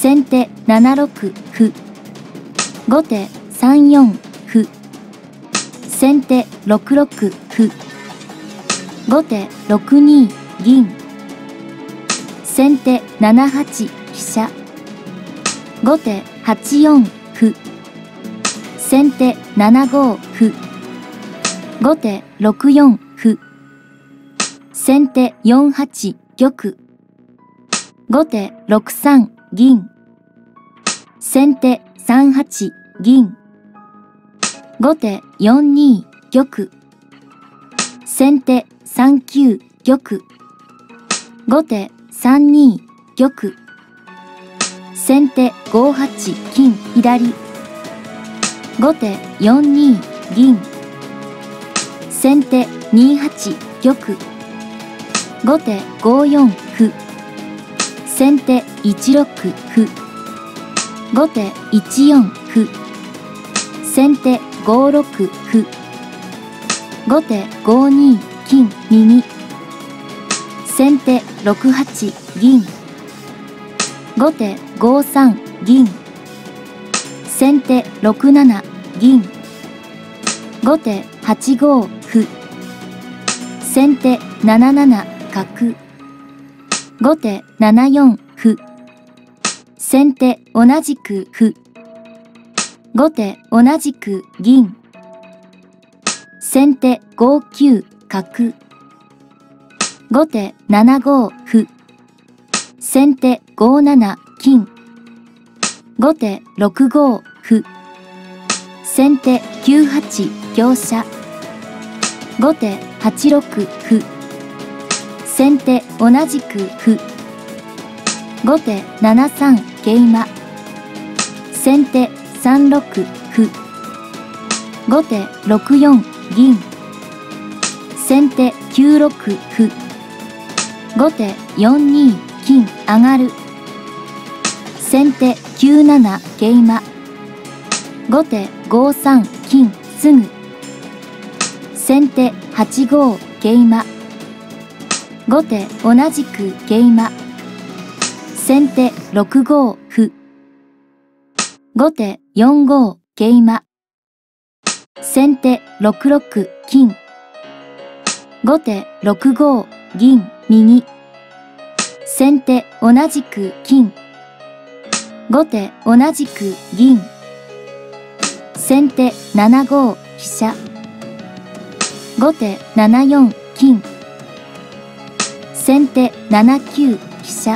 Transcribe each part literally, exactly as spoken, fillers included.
先手ななろく歩。後手さんよん歩。先手ろくろく歩。後手ろくに銀。先手ななはち飛車。後手はちよん歩。先手ななご歩。後手ろくよん歩。先手よんはち玉。後手ろくさん銀。先手さんはち銀。後手よんに玉。先手さんきゅう玉。後手さんに玉。先手ごはち金左。後手よんに銀。先手にはち玉。後手ごよん歩。先手いちろく歩。後手いちよん歩。先手ごろく歩。後手ごに金右。先手ろくはち銀。後手ごさん銀。先手ろくなな銀。後手はちご歩。先手なななな角。後手ななよん歩。先手同じく歩。後手同じく銀。先手ごきゅう角。後手ななご歩。先手ごなな金。後手ろくご歩。先手きゅうはち香車。後手はちろく歩。先手同じく歩。後手ななさん桂馬。先手さんろく歩。後手ろくよん銀。先手きゅうろく歩。後手よんに金上がる。先手きゅうなな桂馬。後手ごさん金すぐ。先手はちご桂馬。後手同じく桂馬。先手ろくご歩。後手よんご桂馬。先手ろくろく金。後手ろくご銀右。先手同じく金。後手同じく銀。先手ななご飛車。後手ななよん金。先手ななきゅう飛車。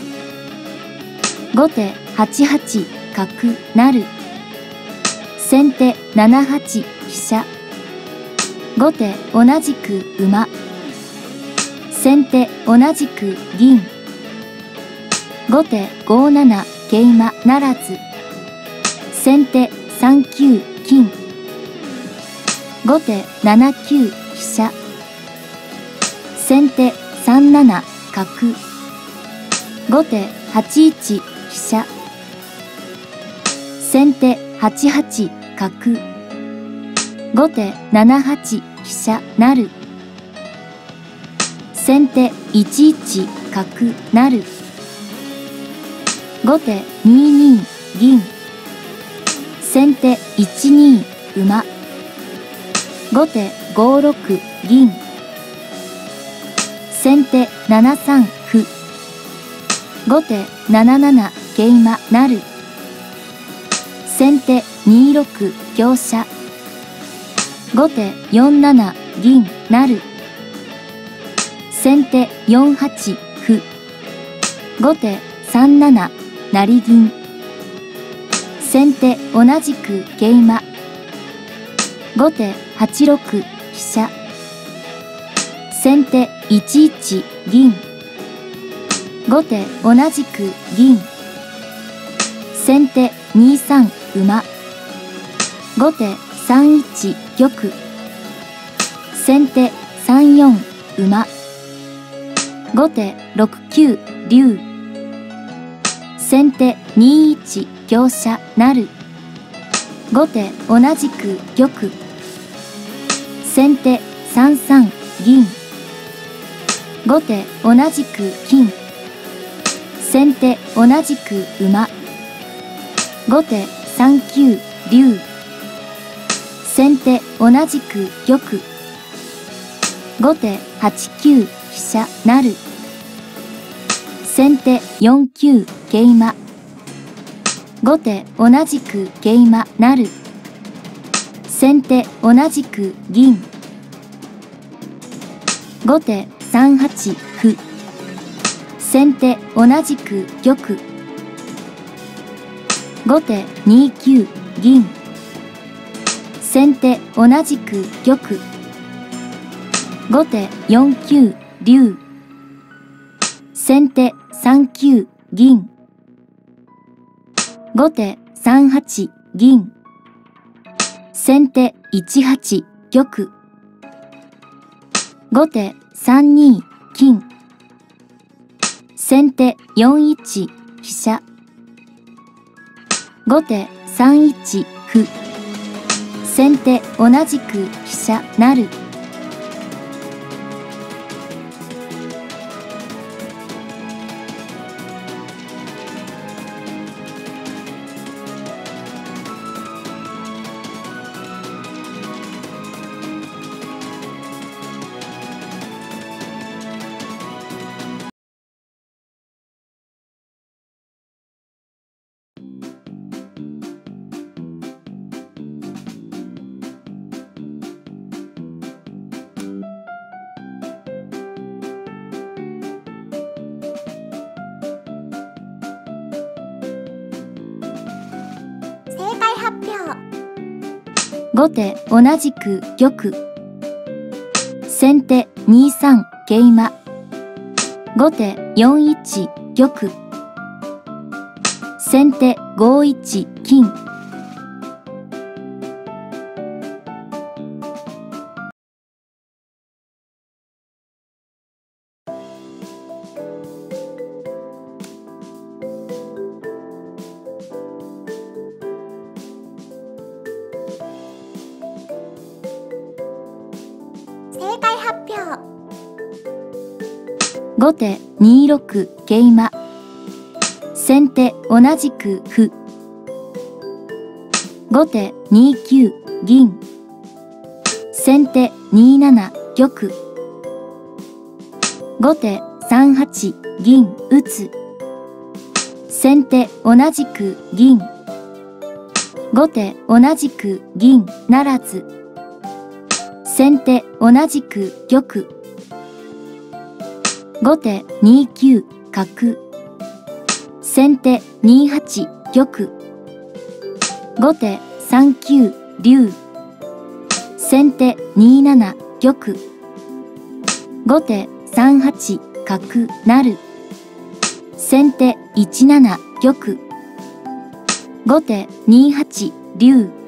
後手はちはち角成。先手ななはち飛車。後手同じく馬。先手同じく銀。後手ごなな桂馬ならず。先手さんきゅう金。後手ななきゅう飛車。先手さんなな角。後手はちいち飛車。先手はちはち角。後手ななはち飛車成。先手いちいち角成。後手にに銀。先手いちに馬。後手ごろく銀。先手ななさん歩。後手なななな桂馬成。先手にろく香車。後手よんなな銀成。先手よんはち歩。後手さんなな成銀。先手同じく桂馬。後手はちろく飛車。先手いちいち銀。後手同じく銀。先手にさん馬。後手さんいち玉。先手さんよん馬。後手ろくきゅう竜。先手にいち香車成。後手同じく玉。先手さんさん銀。後手同じく金。 先手同じく馬。後手さん九竜。先手同じく玉。後手はち九飛車成。先手よん九桂馬。後手同じく桂馬成。先手同じく銀。後手さん八歩。先手同じく玉。後手に九銀。先手同じく玉。後手よん九竜。先手さん九銀。後手さん八銀。先手いち八玉。後手さん二金。先手よん一飛車。後手さん一歩。先手同じく飛車成。 正解発表。 後手同じく玉。先手に三桂馬。後手よん一玉。先手ご一金。 正解発表。 後手に六桂馬。先手同じく歩。後手に九銀。先手に七玉。後手さん八銀打つ。先手同じく銀。後手同じく銀ならず。先手同じく玉。後手に九角。先手に八玉。後手さん九竜。先手に七玉。後手さん八角成。先手いち七玉。後手に八竜。